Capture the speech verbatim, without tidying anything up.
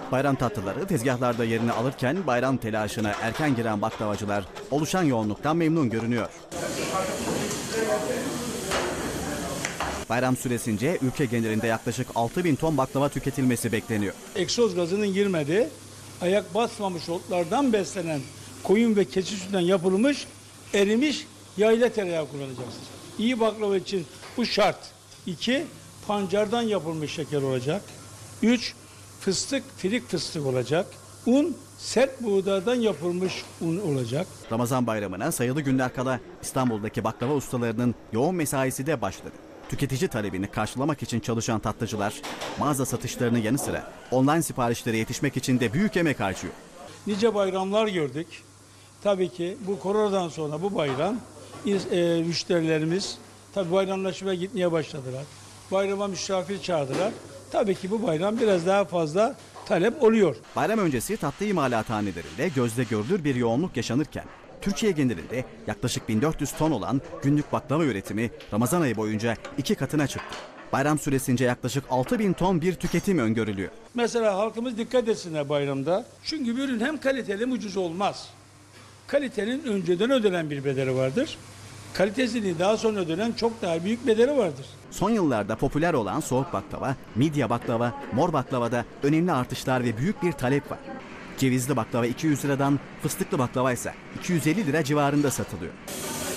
Bayram tatlıları tezgahlarda yerini alırken bayram telaşına erken giren baklavacılar oluşan yoğunluktan memnun görünüyor. Bayram süresince ülke genelinde yaklaşık altı bin ton baklava tüketilmesi bekleniyor. Egzoz gazının girmediği, ayak basmamış otlardan beslenen koyun ve keçi sütünden yapılmış, erimiş yayla tereyağı kullanacaksınız. İyi baklava için bu şart. İki, pancardan yapılmış şeker olacak. Üç, fıstık, firik fıstık olacak. Un, sert buğdaydan yapılmış un olacak. Ramazan bayramına sayılı günler kala İstanbul'daki baklava ustalarının yoğun mesaisi de başladı. Tüketici talebini karşılamak için çalışan tatlıcılar mağaza satışlarının yanı sıra online siparişlere yetişmek için de büyük emek harcıyor. Nice bayramlar gördük. Tabii ki bu koronadan sonra bu bayram e, müşterilerimiz tabii bayramlaşmaya gitmeye başladılar. Bayrama misafir çağırdılar. Tabii ki bu bayram biraz daha fazla talep oluyor. Bayram öncesi tatlı imalathanelerinde gözle görülür bir yoğunluk yaşanırken Türkiye genelinde yaklaşık bin dört yüz ton olan günlük baklava üretimi Ramazan ayı boyunca iki katına çıktı. Bayram süresince yaklaşık altı bin ton bir tüketim öngörülüyor. Mesela halkımız dikkat etsinler bayramda. Çünkü bir ürün hem kaliteli hem ucuz olmaz. Kalitenin önceden ödenen bir bedeli vardır. Kalitesini daha sonra ödenen çok daha büyük bedeli vardır. Son yıllarda popüler olan soğuk baklava, midye baklava, mor baklavada önemli artışlar ve büyük bir talep var. Cevizli baklava iki yüz liradan, fıstıklı baklava ise iki yüz elli lira civarında satılıyor.